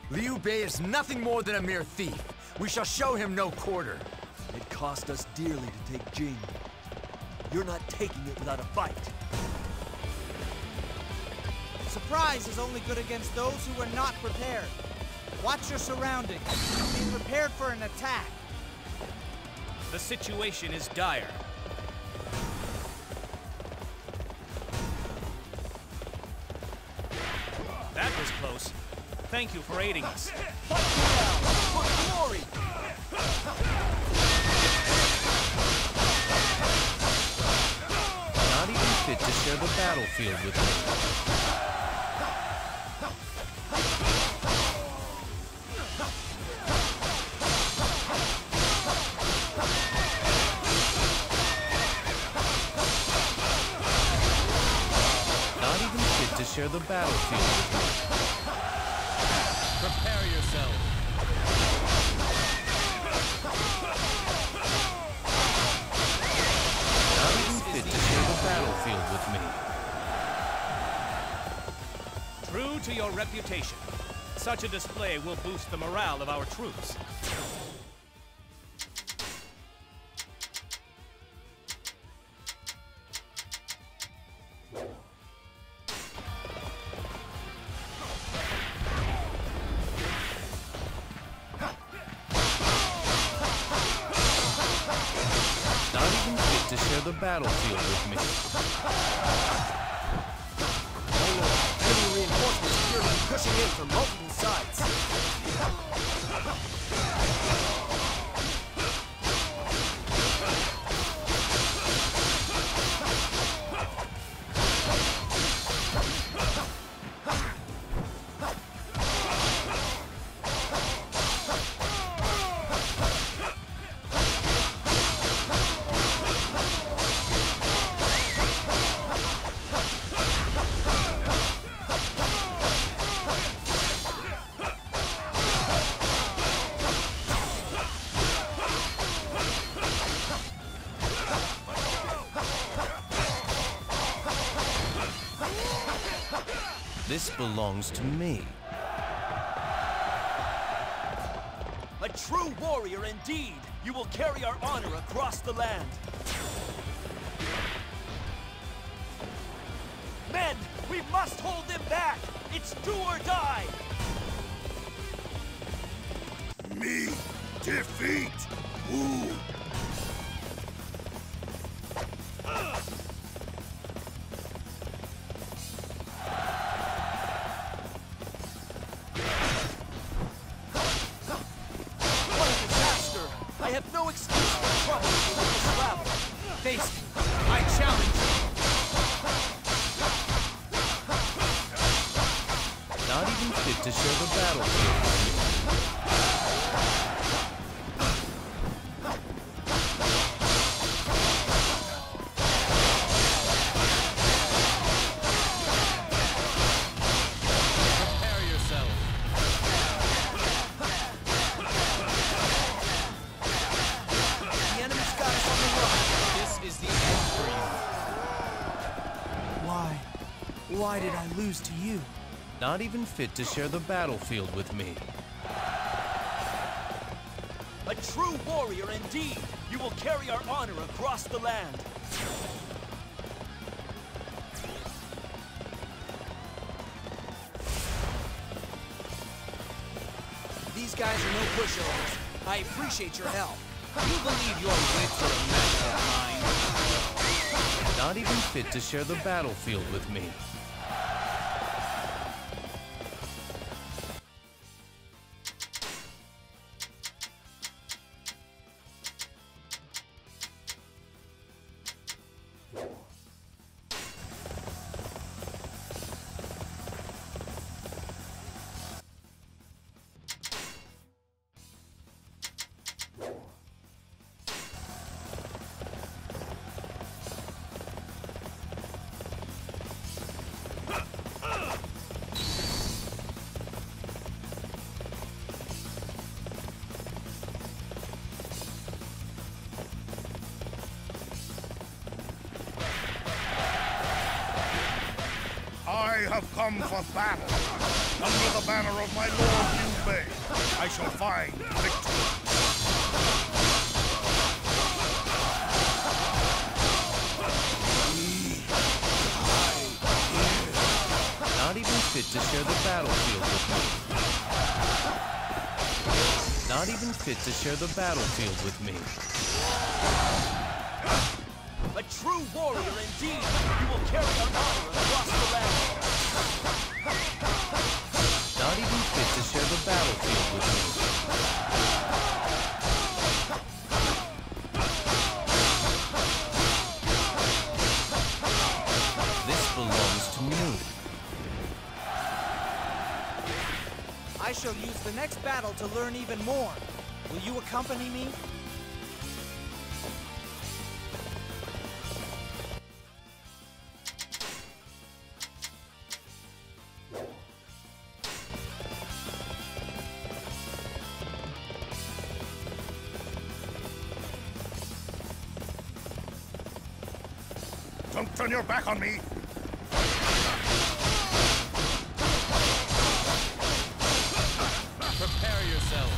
Liu Bei is nothing more than a mere thief. We shall show him no quarter. It cost us dearly to take Jing. You're not taking it without a fight. Surprise is only good against those who are not prepared. Watch your surroundings. Be prepared for an attack. The situation is dire. That was close. Thank you for aiding us. Fight now! For glory! Not even fit to share the battlefield with me. Not even fit to share the battlefield with me. Prepare yourself. Not even fit to share the battlefield with me. True to your reputation, such a display will boost the morale of our troops. Not even fit to share the battlefield with me. Oh Lord, enemy reinforcements appear to be pushing in from multiple sides. This belongs to me. A true warrior indeed! You will carry our honor across the land. Men, we must hold them back! It's do or die! Me defeat Wu. I have no excuse for trouble with this travel. Face me. I challenge you. Not even fit to share the battlefield with me. Prepare yourself. The enemy's got us on the run. This is the end for you. Why did I lose to you? Not even fit to share the battlefield with me. A true warrior indeed! You will carry our honor across the land. These guys are no pushovers. I appreciate your help. You believe your wits are a match of mine? Not even fit to share the battlefield with me. I have come for battle. Under the banner of my lord Liu Bei, I shall find victory. Not even fit to share the battlefield with me. Not even fit to share the battlefield with me. A true warrior indeed! You will carry our honor across the land! Not even fit to share the battlefield with me. This belongs to me. I shall use the next battle to learn even more. Will you accompany me? Don't turn your back on me! Prepare yourself.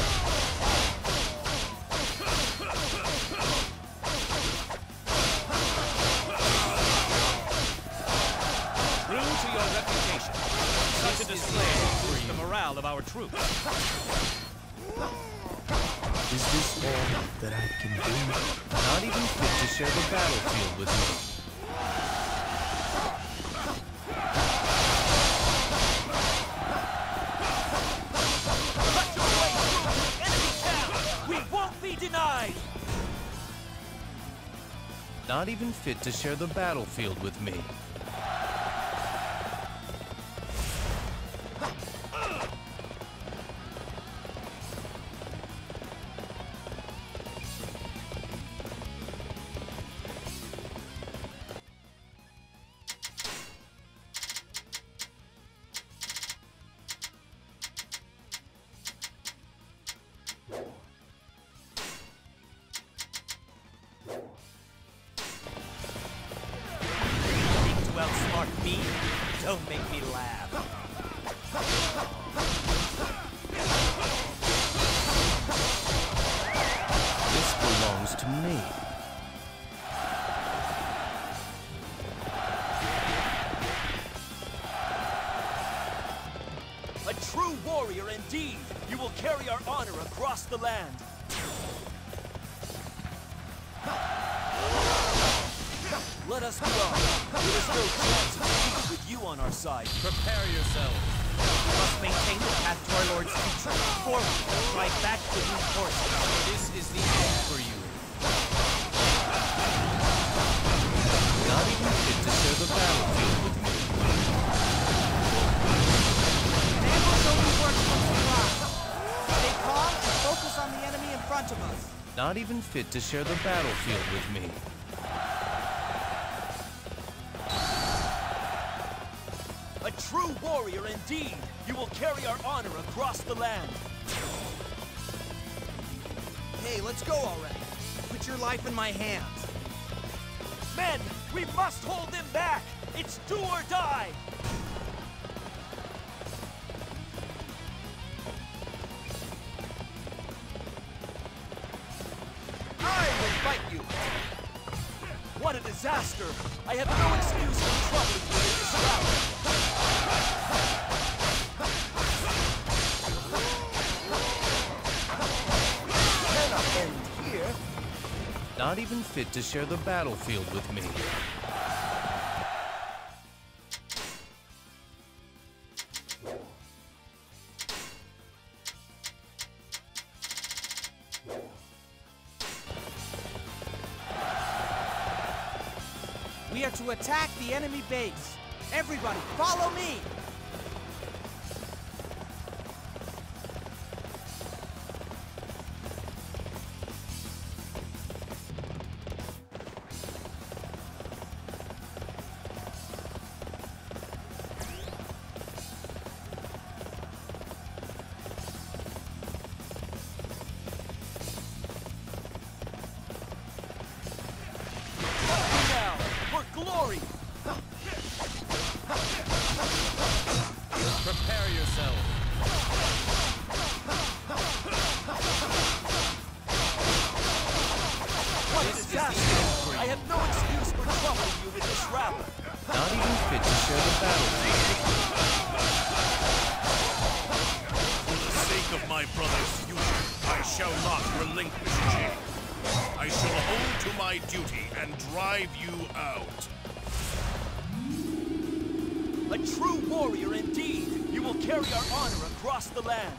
True to your reputation, such a display will boost the morale of our troops. Is this all that I can do? Not even fit to share the battlefield with me. Cut your way through to the enemy camp! We won't be denied! Not even fit to share the battlefield with me. Outsmart me? Don't make me laugh. This belongs to me. A true warrior indeed! You will carry our honor across the land. Let us be off. There is no chance of defeat with you on our side. Prepare yourself. We must maintain the path to our Lord's future. Forward, right back to the new course. This is the end for you. Not even fit to share the battlefield with me. An ambush only works when surprised. Stay calm and focus on the enemy in front of us. Not even fit to share the battlefield with me. A true warrior indeed! You will carry our honor across the land. Hey, let's go already. Put your life in my hands. Men, we must hold them back! It's do or die! I will fight you! What a disaster! I have no excuse for troubling you in this rout. Cannot end here. Not even fit to share the battlefield with me. We are to attack the enemy base. Everybody, follow me! Now, for glory! my duty and drive you out. A true warrior indeed! You will carry our honor across the land.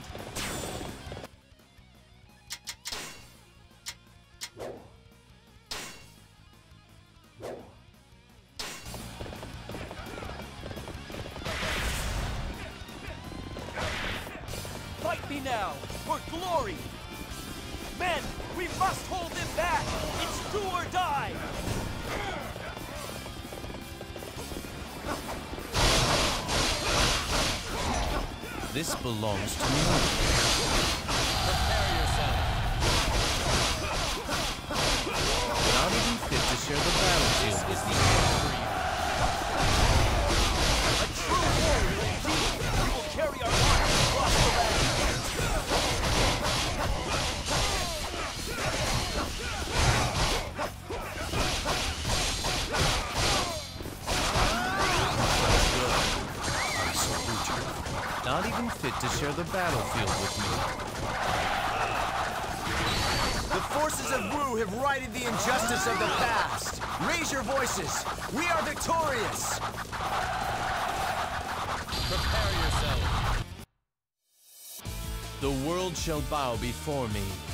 Fight me now, for glory! Men, we must hold them back! It's do or die! This belongs to me. Prepare yourself. Not even fit to share the battlefield with me. A true warrior indeed! We will carry our honor across the land! I salute you. Not even fit to share the battlefield with me. The forces of Wu have righted the injustice of the past. Raise your voices. We are victorious. Prepare yourself. The world shall bow before me.